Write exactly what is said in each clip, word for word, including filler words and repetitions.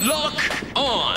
Lock on!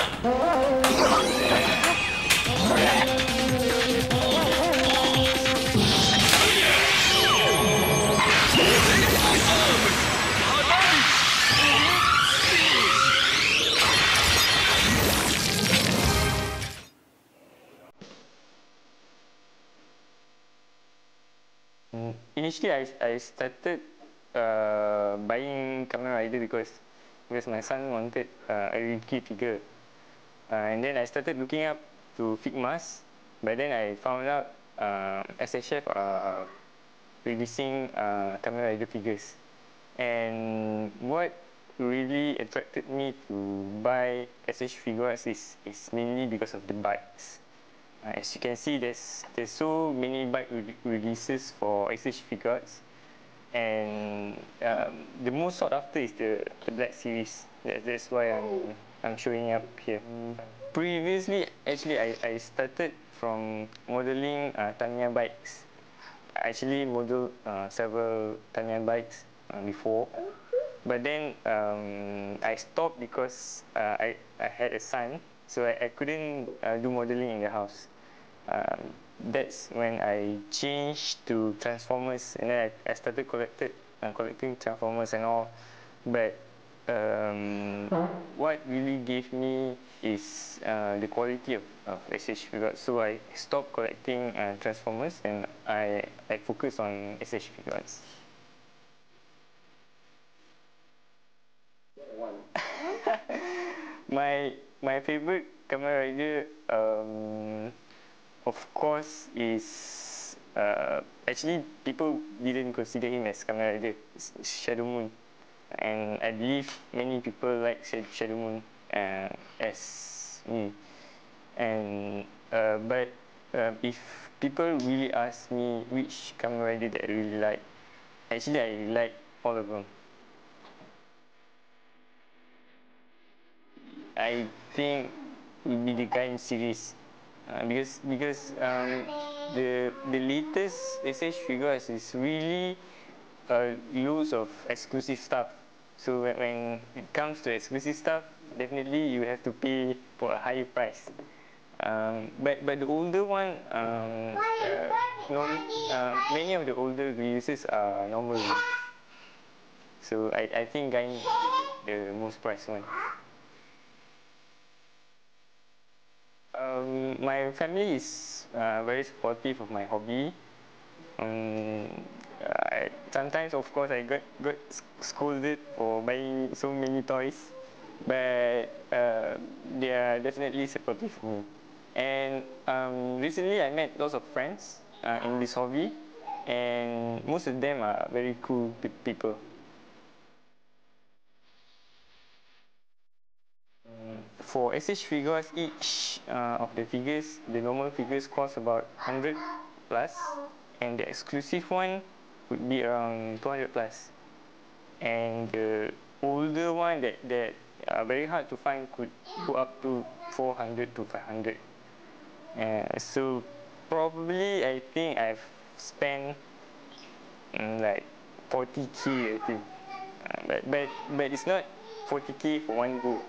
Initially, I, I started uh, buying Kamen Rider because because my son wanted uh, a Ricky figure, uh, and then I started looking up to Figuarts, but then I found out uh, S H F are releasing uh, Kamen Rider figures, and what really attracted me to buy S H.Figuarts is is mainly because of the bikes. Uh, as you can see, there's there's so many bike re releases for S H.Figuarts, and um, the most sought after is the, the Black Series. That, that's why I'm I'm showing up here. Previously, actually, I, I started from modeling uh, Tamiya bikes. I actually modeled uh, several Tamiya bikes uh, before, but then um, I stopped because uh, I I had a son. So I, I couldn't uh, do modeling in the house. Um, that's when I changed to Transformers, and then I, I started collected, uh, collecting Transformers and all. But um, what really gave me is uh, the quality of, of S H.Figuarts. So I stopped collecting uh, Transformers, and I, I focused on S H.Figuarts. my my favorite Kamen Rider, um, of course, is uh, actually people didn't consider him as Kamen Rider. It's Shadow Moon, and I believe many people like Shadow Moon uh, as me. And uh, but uh, if people really ask me which Kamen Rider that I really like, actually I like all of them. I think it will be the Kamen series, uh, because because um, the the latest S H.Figuarts is really uh, use of exclusive stuff. So when, when it comes to exclusive stuff, definitely you have to pay for a higher price. Um, but but the older one, um, uh, no, uh, many of the older releases are normal. So I I think Kamen the most priced one. Um, my family is uh, very supportive of my hobby. Um, I, sometimes, of course, I got, got scolded for buying so many toys, but uh, they are definitely supportive of me. And um, recently, I met lots of friends uh, in this hobby, and most of them are very cool pe people. For S H.Figuarts, each uh, of the figures, the normal figures cost about one hundred plus, and the exclusive one would be around two hundred plus. And the older one that, that are very hard to find could go up to four hundred to five hundred. Uh, so probably I think I've spent um, like forty K, I think. Uh, but, but, but it's not forty K for one go.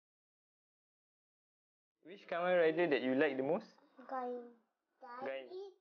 Which Kamen Rider that you like the most? Guy. Guy.